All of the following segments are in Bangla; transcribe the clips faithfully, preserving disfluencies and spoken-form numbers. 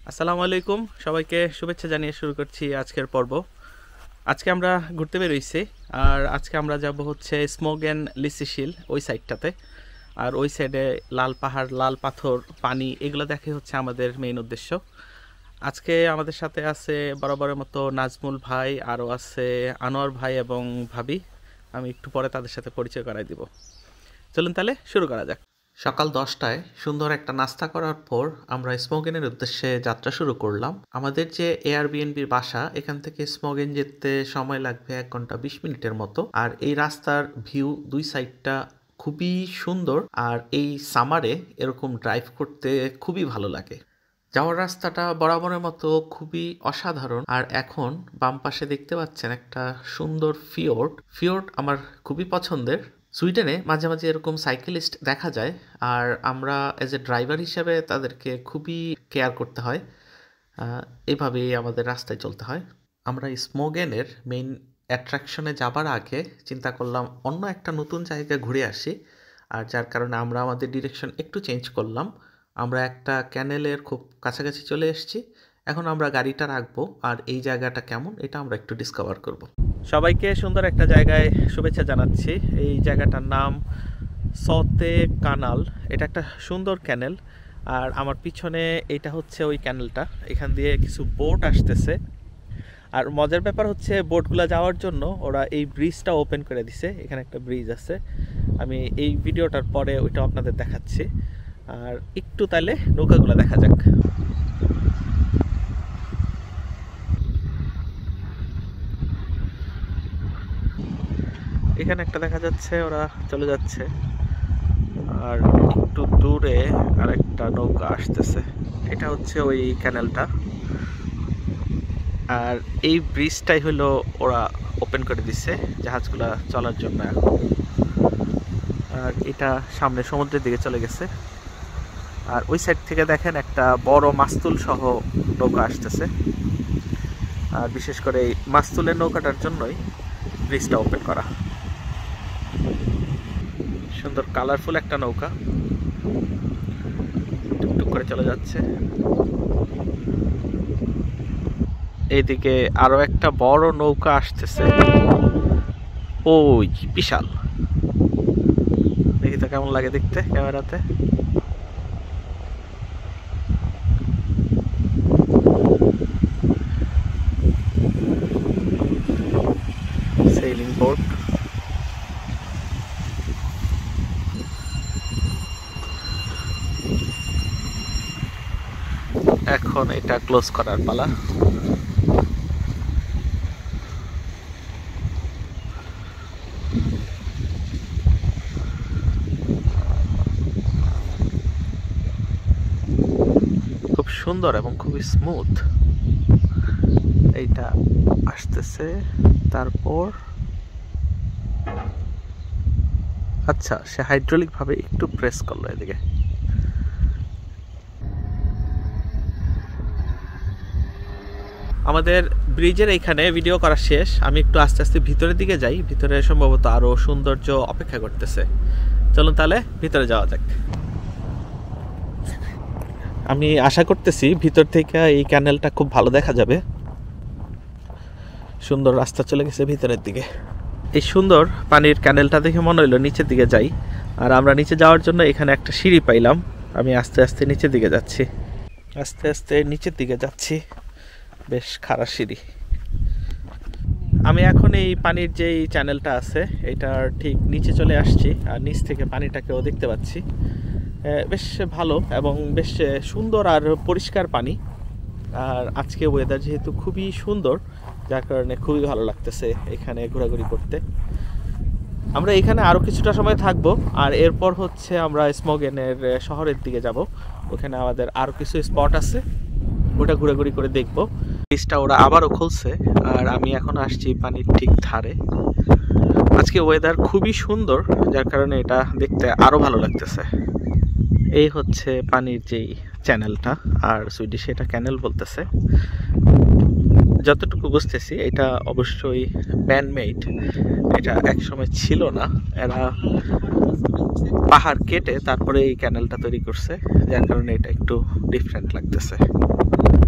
আসসালামু আলাইকুম, সবাইকে শুভেচ্ছা জানিয়ে শুরু করছি আজকের পর্ব। আজকে আমরা ঘুরতে বেরোইছি, আর আজকে আমরা যাব হচ্ছে স্মোগেন লিসিশিল ওই সাইডটাতে। আর ওই সাইডে লাল পাহাড়, লাল পাথর, পানি, এগুলো দেখে হচ্ছে আমাদের মেইন উদ্দেশ্য। আজকে আমাদের সাথে আছে বরাবরের মতো নাজমুল ভাই, আরও আছে আনোয়ার ভাই এবং ভাবি। আমি একটু পরে তাদের সাথে পরিচয় করাই দিব। চলুন তাহলে শুরু করা যাক। সকাল দশটায় সুন্দর একটা নাস্তা করার পর আমরা স্মোগেনের উদ্দেশ্যে যাত্রা শুরু করলাম। আমাদের যে এয়ারবিএনবির বাসা, এখান থেকে স্মোগেন যেতে সময় লাগবে এক ঘন্টা বিশ মিনিটের মতো। আর এই রাস্তার ভিউ দুই সাইডটা খুবই সুন্দর, আর এই সামারে এরকম ড্রাইভ করতে খুবই ভালো লাগে। যাওয়ার রাস্তাটা বরাবরের মতো খুবই অসাধারণ। আর এখন বাম পাশে দেখতে পাচ্ছেন একটা সুন্দর ফিওর্ড। ফিওর্ড আমার খুবই পছন্দের। সুইডেনে মাঝে মাঝে এরকম সাইকেলিস্ট দেখা যায়, আর আমরা এজ এ ড্রাইভার হিসেবে তাদেরকে খুবই কেয়ার করতে হয়। এভাবেই আমাদের রাস্তায় চলতে হয়। আমরা স্মোগেনের মেইন অ্যাট্রাকশনে যাবার আগে চিন্তা করলাম অন্য একটা নতুন জায়গায় ঘুরে আসি, আর যার কারণে আমরা আমাদের ডিরেকশন একটু চেঞ্জ করলাম। আমরা একটা ক্যানেলের খুব কাছাকাছি চলে এসেছি। এখন আমরা গাড়িটা রাখবো, আর এই জায়গাটা কেমন এটা আমরা একটু ডিসকভার করব। সবাইকে সুন্দর একটা জায়গায় শুভেচ্ছা জানাচ্ছি। এই জায়গাটার নাম সতে কানাল। এটা একটা সুন্দর ক্যানেল, আর আমার পিছনে এটা হচ্ছে ওই ক্যানেলটা। এখান দিয়ে কিছু বোট আসতেছে, আর মজার ব্যাপার হচ্ছে বোটগুলো যাওয়ার জন্য ওরা এই ব্রিজটা ওপেন করে দিছে। এখানে একটা ব্রিজ আছে, আমি এই ভিডিওটার পরে ওইটা আপনাদের দেখাচ্ছি। আর একটু তাইলে নৌকাগুলো দেখা যাক। এখানে একটা দেখা যাচ্ছে, ওরা চলে যাচ্ছে। আর একটু দূরে আরেকটা নৌকা আসতেছে, এটা হচ্ছে ওই ক্যানেলটা। আর এই ব্রিজটাই হলো ওরা ওপেন করে দিচ্ছে জাহাজগুলা চলার জন্য এখন। আর এটা সামনে সমুদ্রের দিকে চলে গেছে। আর ওই সাইড থেকে দেখেন একটা বড় মাস্তুল সহ নৌকা আসতেছে। আর বিশেষ করে এই মাস্তুলের নৌকাটার জন্যই ব্রিজটা ওপেন করা। সুন্দর কালারফুল একটা নৌকা টুকটুক করে চলে যাচ্ছে। এইদিকে আরো একটা বড় নৌকা আসতেছে, ওই বিশাল। দেখি তো কেমন লাগে দেখতে ক্যামেরাতে। Sailing boat. এখন এটা ক্লোজ করার পালা। খুব সুন্দর এবং খুবই স্মুথ। এইটা আসতেছে, তারপর আচ্ছা সে হাইড্রোলিক ভাবে একটু প্রেস করলো এদিকে। আমাদের ব্রিজের এইখানে ভিডিও করা শেষ। আমি একটু আস্তে আস্তে ভিতরের দিকে যাই, ভিতরে সম্ভবত আরো সৌন্দর্য অপেক্ষা করতেছে। চলুন তাহলে ভিতরে যাওয়া যাক। আমি আশা করতেছি ভিতর থেকে এই ক্যানেলটা খুব ভালো দেখা যাবে। সুন্দর রাস্তা চলে গেছে ভিতরের দিকে। এই সুন্দর পানির ক্যানেলটা দেখে মনে হইলো নিচের দিকে যাই। আর আমরা নিচে যাওয়ার জন্য এখানে একটা সিঁড়ি পাইলাম। আমি আস্তে আস্তে নিচের দিকে যাচ্ছি, আস্তে আস্তে নিচের দিকে যাচ্ছি। বেশ খাড়া সিঁড়ি। আমি এখন এই পানির যেই চ্যানেলটা আছে এটার ঠিক নিচে চলে আসছি, আর নিচ থেকে পানিটাকেও দেখতে পাচ্ছি। বেশ ভালো এবং বেশ সুন্দর আর পরিষ্কার পানি। আর আজকে ওয়েদার যেহেতু খুবই সুন্দর, যার কারণে খুবই ভালো লাগতেছে এখানে ঘোরাঘুরি করতে। আমরা এখানে আরও কিছুটা সময় থাকবো, আর এরপর হচ্ছে আমরা স্মোগেনের শহরের দিকে যাব। ওখানে আমাদের আরও কিছু স্পট আছে, ওটা ঘোরাঘুরি করে দেখবো। ব্রিজটা ওরা আবারও খুলছে, আর আমি এখন আসছি পানির ঠিক ধারে। আজকে ওয়েদার খুবই সুন্দর, যার কারণে এটা দেখতে আরও ভালো লাগতেছে। এই হচ্ছে পানির যেই চ্যানেলটা, আর সুইডিশে এটা ক্যানেল বলতেছে। যতটুকু বুঝতেছি এটা অবশ্যই ম্যানমেড, এটা একসময় ছিল না। এরা পাহাড় কেটে তারপরে এই ক্যানেলটা তৈরি করছে, যার কারণে এটা একটু ডিফারেন্ট লাগতেছে।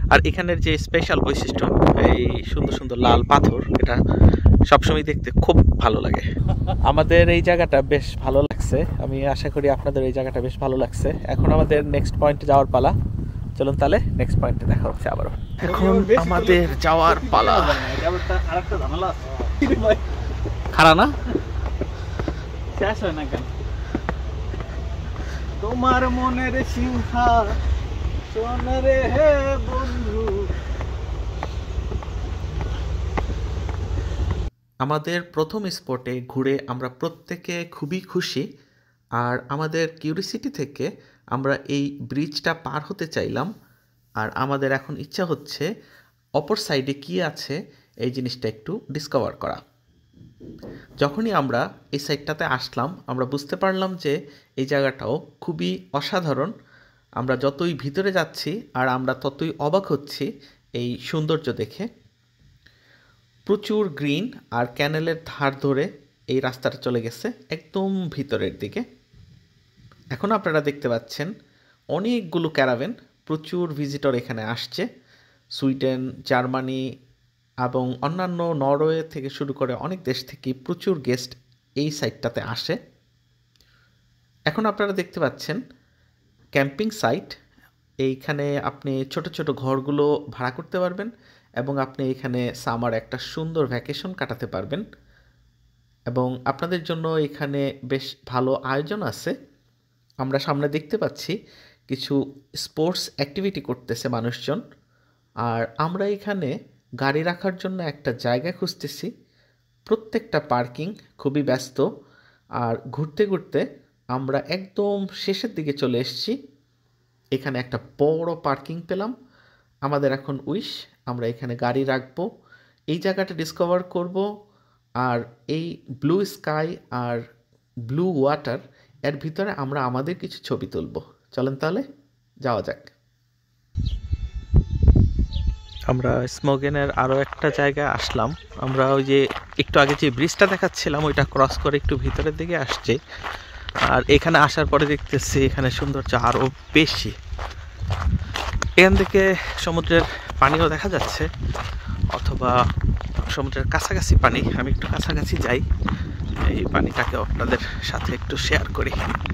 আর এখানের যে স্পেশাল বৈশিষ্ট্য, এই সুন্দর সুন্দর লাল পাথর, এটা সবসময় দেখতে খুব ভালো লাগে। আমাদের এই জায়গাটা বেশ ভালো লাগছে, আমি আশা করি আপনাদের এই জায়গাটা বেশ ভালো লাগছে। এখন আমাদের নেক্সট পয়েন্টে যাওয়ার পালা। চলুন তাহলে নেক্সট পয়েন্টে দেখা হচ্ছে আবারও। এখন আমাদের যাওয়ার পালা। খারাপ না শেষ হয় না কেন? তোমার মনের সিংহা সোনারে হে বন্ধু। আমাদের প্রথম স্পটে ঘুরে আমরা প্রত্যেকে খুবই খুশি। আর আমাদের কিউরিসিটি থেকে আমরা এই ব্রিজটা পার হতে চাইলাম। আর আমাদের এখন ইচ্ছা হচ্ছে অপর সাইডে কি আছে এই জিনিসটা একটু ডিসকভার করা। যখনই আমরা এই সাইডটাতে আসলাম, আমরা বুঝতে পারলাম যে এই জায়গাটাও খুবই অসাধারণ। আমরা যতই ভিতরে যাচ্ছি আর আমরা ততই অবাক হচ্ছি এই সৌন্দর্য দেখে। প্রচুর গ্রিন আর ক্যানেলের ধার ধরে এই রাস্তাটা চলে গেছে একদম ভিতরের দিকে। এখন আপনারা দেখতে পাচ্ছেন অনেকগুলো ক্যারাভেন, প্রচুর ভিজিটর এখানে আসছে। সুইডেন, জার্মানি এবং অন্যান্য নরওয়ে থেকে শুরু করে অনেক দেশ থেকে প্রচুর গেস্ট এই সাইটটাতে আসে। এখন আপনারা দেখতে পাচ্ছেন ক্যাম্পিং সাইট। এইখানে আপনি ছোট ছোট ঘরগুলো ভাড়া করতে পারবেন এবং আপনি এখানে সামার একটা সুন্দর ভ্যাকেশন কাটাতে পারবেন। এবং আপনাদের জন্য এখানে বেশ ভালো আয়োজন আছে। আমরা সামনে দেখতে পাচ্ছি কিছু স্পোর্টস অ্যাক্টিভিটি করতেছে মানুষজন। আর আমরা এখানে গাড়ি রাখার জন্য একটা জায়গা খুঁজতেছি। প্রত্যেকটা পার্কিং খুবই ব্যস্ত। আর ঘুরতে ঘুরতে আমরা একদম শেষের দিকে চলে এসেছি। এখানে একটা বড় পার্কিং পেলাম। আমাদের এখন উইশ আমরা এখানে গাড়ি রাখবো, এই জায়গাটা ডিসকভার করব। আর এই ব্লু স্কাই আর ব্লু ওয়াটার এর ভিতরে আমরা আমাদের কিছু ছবি তুলব। চলেন তাহলে যাওয়া যাক। আমরা স্মোগেনের আরও একটা জায়গায় আসলাম। আমরা ওই যে একটু আগে যে ব্রিজটা দেখাচ্ছিলাম ওইটা ক্রস করে একটু ভিতরের দিকে আসছে। আর এখানে আসার পরে দেখতেছি এখানে সৌন্দর্য আরও বেশি। এখান থেকে সমুদ্রের পানিও দেখা যাচ্ছে, অথবা সমুদ্রের কাছাকাছি পানি। আমি একটু কাছাকাছি যাই, এই পানিটাকে আপনাদের সাথে একটু শেয়ার করি।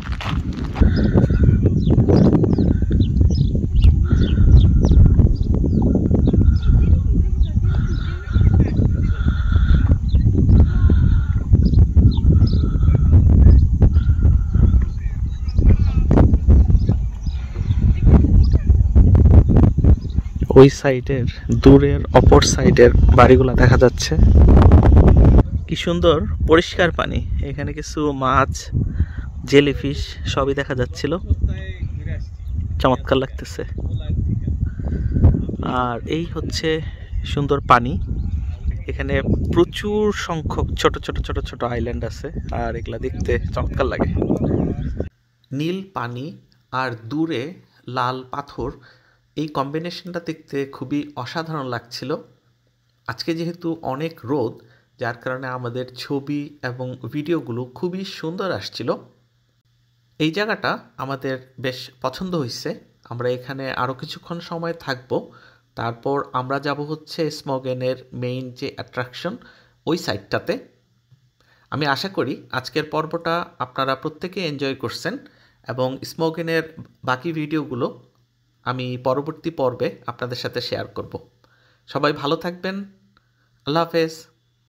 ওই সাইডের দূরের অপর সাইডের বাড়িগুলো দেখা যাচ্ছে। কি সুন্দর পরিষ্কার পানি। এখানে কিছু মাছ, জেলিফিশ সবই দেখা যাচ্ছিল, চমৎকার লাগতেছে। আর এই হচ্ছে সুন্দর পানি। এখানে প্রচুর সংখ্যক ছোট ছোট ছোট ছোট আইল্যান্ড আছে, আর এগুলা দেখতে চমৎকার লাগে। নীল পানি আর দূরে লাল পাথর, এই কম্বিনেশনটা দেখতে খুবই অসাধারণ লাগছিল। আজকে যেহেতু অনেক রোদ, যার কারণে আমাদের ছবি এবং ভিডিওগুলো খুবই সুন্দর আসছিল। এই জায়গাটা আমাদের বেশ পছন্দ হয়েছে। আমরা এখানে আরও কিছুক্ষণ সময় থাকব, তারপর আমরা যাব হচ্ছে স্মোগেনের মেইন যে অ্যাট্রাকশন ওই সাইডটাতে। আমি আশা করি আজকের পর্বটা আপনারা প্রত্যেকে এনজয় করছেন এবং স্মোগেনের বাকি ভিডিওগুলো আমি পরবর্তী পর্বে আপনাদের সাথে শেয়ার করব। সবাই ভালো থাকবেন। আল্লাহ হাফেজ।